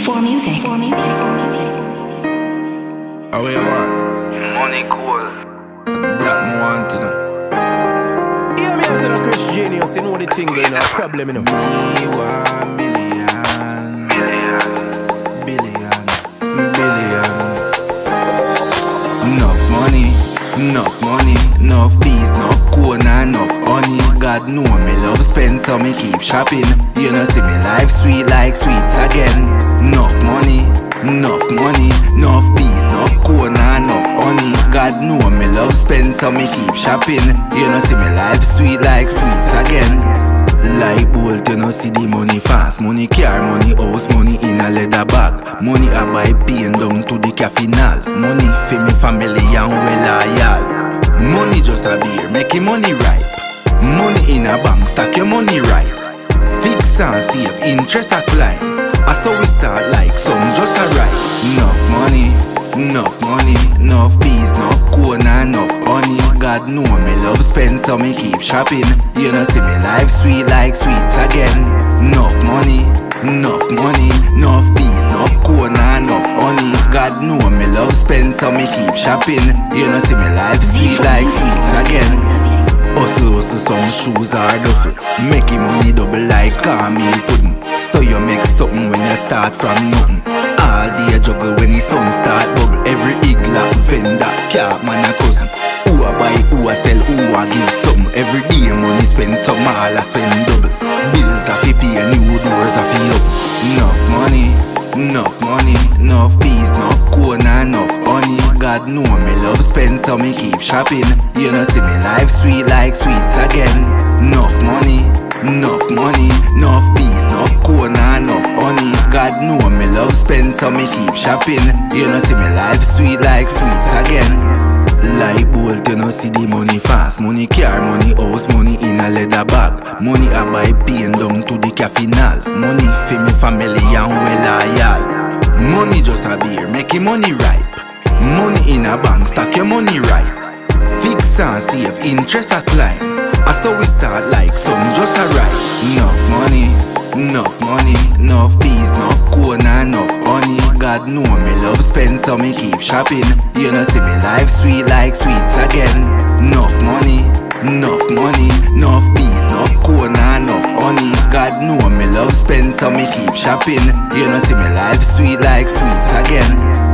For music. For music. For music. How you want? Money cool. That me want to know. Yeah, me answer the Chris Genius, you know the thing going on, problem you know. Me want millions. Billions. Enough money, enough peace, enough corner, enough honey. God know me love spend, so me keep shopping. You know see me life sweet like sweets again. Enough money, enough peace, enough corner, enough honey. God know me love spend, so me keep shopping. You know see me life sweet like sweets again. Like bolt, you know see the money fast. Money car, money house, money in a leather bag. Money I buy pain down to the caffinal. Money for me family and well loyal. Money just a beer, make your money ripe. Money in a bank, stack your money right. Fix and save, interest a climb. I saw we start like some just a right. Enough money, enough peace, enough corner, enough honey. God know me love spend, so me keep shopping. You know see me life sweet like sweets again. Enough money, enough peace, enough corner, enough honey. God know me love spend, so me keep shopping. You know see me life sweet like sweets again. Hustle, some shoes are duffel. Making money double like caramel pudding. So you make something when you start from nothing. All day juggle when the sun start bubble. Every iglap vendor, cat man a cousin. Who a buy, who a sell, who a give something. Every day money spend, some all a spend double. Bills a fi pay, new doors a fi up. Enough money, enough peace, enough corner, enough honey. God know me love spend, so me keep shopping. You know see me life sweet like sweets again. Enough money, enough peace, enough corner, enough honey. God know me love spend, so me keep shopping. You know see me life sweet like sweets again. Like bolt, you know see the money fast. Money car, money house, money in a leather bag. Money I buy pain down to the caffinal. Money for me family and well loyal. Money just a beer, make your money ripe. Money in a bank, stack your money right. Fix and save, interest a climb. I saw we start like some just a right. Enough money, enough peace, enough corner, enough honey. God know me love spend, so me keep shopping. You know see me life sweet like sweets again. Enough money, enough peace, enough corner, enough honey. God know me love spend, so me keep shopping. You know see me life sweet like sweets again.